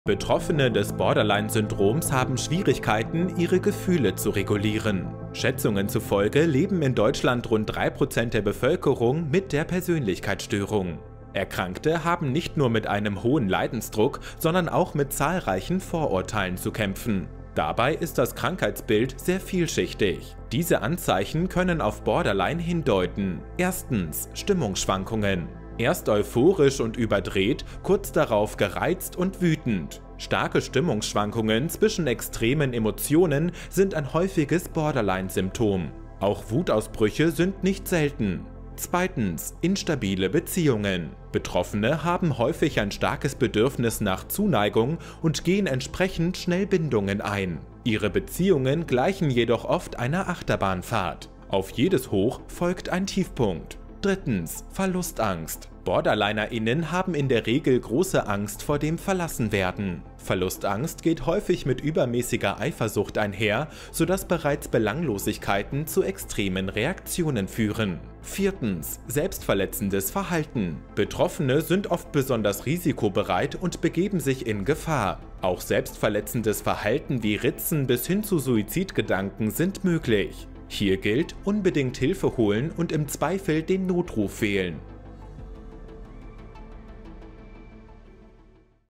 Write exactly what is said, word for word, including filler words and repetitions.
Betroffene des Borderline-Syndroms haben Schwierigkeiten, ihre Gefühle zu regulieren. Schätzungen zufolge leben in Deutschland rund drei Prozent der Bevölkerung mit der Persönlichkeitsstörung. Erkrankte haben nicht nur mit einem hohen Leidensdruck, sondern auch mit zahlreichen Vorurteilen zu kämpfen. Dabei ist das Krankheitsbild sehr vielschichtig. Diese Anzeichen können auf Borderline hindeuten. Erstens Stimmungsschwankungen. Erst euphorisch und überdreht, kurz darauf gereizt und wütend. Starke Stimmungsschwankungen zwischen extremen Emotionen sind ein häufiges Borderline-Symptom. Auch Wutausbrüche sind nicht selten. Zweitens instabile Beziehungen. Betroffene haben häufig ein starkes Bedürfnis nach Zuneigung und gehen entsprechend schnell Bindungen ein. Ihre Beziehungen gleichen jedoch oft einer Achterbahnfahrt. Auf jedes Hoch folgt ein Tiefpunkt. Drittens Verlustangst. BorderlinerInnen haben in der Regel große Angst vor dem Verlassenwerden. Verlustangst geht häufig mit übermäßiger Eifersucht einher, sodass bereits Belanglosigkeiten zu extremen Reaktionen führen. Viertens selbstverletzendes Verhalten. Betroffene sind oft besonders risikobereit und begeben sich in Gefahr. Auch selbstverletzendes Verhalten wie Ritzen bis hin zu Suizidgedanken sind möglich. Hier gilt, unbedingt Hilfe holen und im Zweifel den Notruf wählen.